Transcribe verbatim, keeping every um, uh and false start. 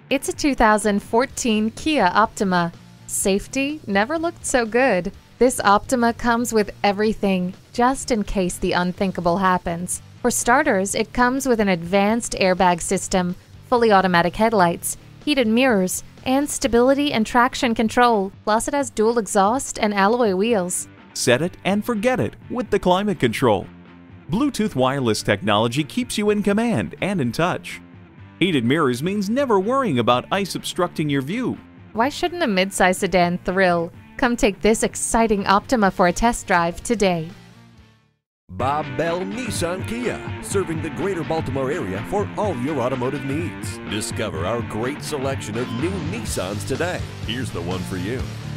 It's a two thousand fourteen Kia Optima. Safety never looked so good. This Optima comes with everything, just in case the unthinkable happens. For starters, it comes with an advanced airbag system, fully automatic headlights, heated mirrors, and stability and traction control. Plus, it has dual exhaust and alloy wheels. Set it and forget it with the climate control. Bluetooth wireless technology keeps you in command and in touch. Heated mirrors means never worrying about ice obstructing your view. Why shouldn't a midsize sedan thrill? Come take this exciting Optima for a test drive today. Bob Bell Nissan Kia, serving the greater Baltimore area for all your automotive needs. Discover our great selection of new Nissans today. Here's the one for you.